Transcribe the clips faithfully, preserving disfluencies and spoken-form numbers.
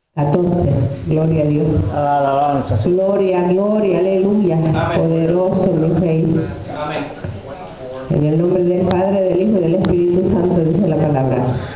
catorce. Gloria a Dios. Alabanza. Gloria, gloria, aleluya. Amén. Poderoso mi Rey. Amén. En el nombre del Padre, del Hijo y del Espíritu Santo dice la palabra.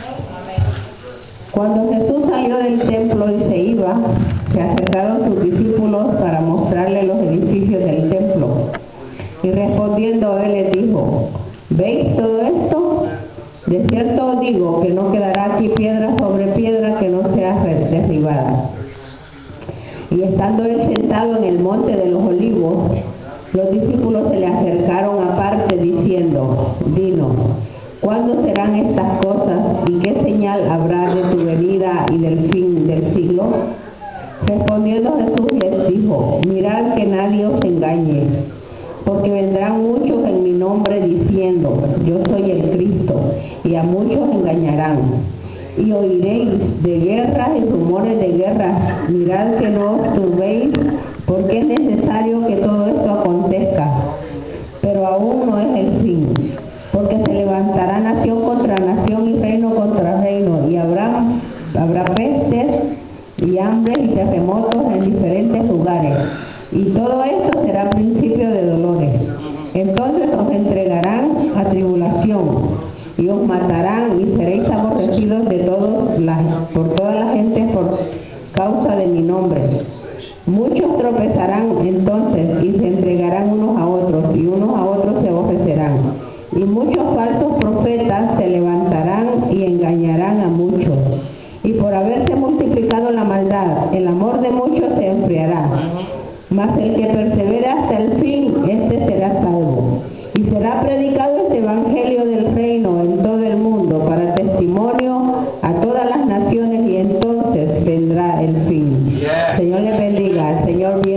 Cuando Jesús salió del templo y se iba, se acercaron sus discípulos para mostrarle los edificios del templo. Y respondiendo él les dijo: ¿veis todo esto? De cierto os digo que no quedará aquí piedra sobre piedra que no sea derribada. Y estando él sentado en el monte de los olivos, los discípulos se le acercaron aparte diciendo: dinos, ¿cuándo serán estas cosas y qué señal habrá de tu venida y del fin del siglo? Respondiendo Jesús les dijo: mirad que nadie os engañe, porque vendrán muchos en mi nombre diciendo: yo soy el Cristo, y a muchos engañarán. Y oiréis de guerras y rumores de guerras. Mirad que no os turbéis, porque es necesario que todo esto acontezca, pero aún no es el fin. Porque se levantará nación contra nación y reino contra reino, y habrá, habrá pestes y hambre y terremotos en diferentes lugares. Y todo esto será principio de dolores. Entonces os entregarán a tribulación, y os matarán, y seréis aborrecidos de todos las, por toda la gente por causa de mi nombre. Muchos tropezarán entonces, y se entregarán unos a otros, y unos a otros se aborrecerán. Y muchos falsos profetas se levantarán y engañarán a muchos. Y por haberse multiplicado la maldad, el amor de muchos se enfriará. Mas el que persevera hasta el fin, este será salvo. Y será predicado este evangelio del reino en todo el mundo para testimonio a todas las naciones, y entonces vendrá el fin. Señor les bendiga. El Señor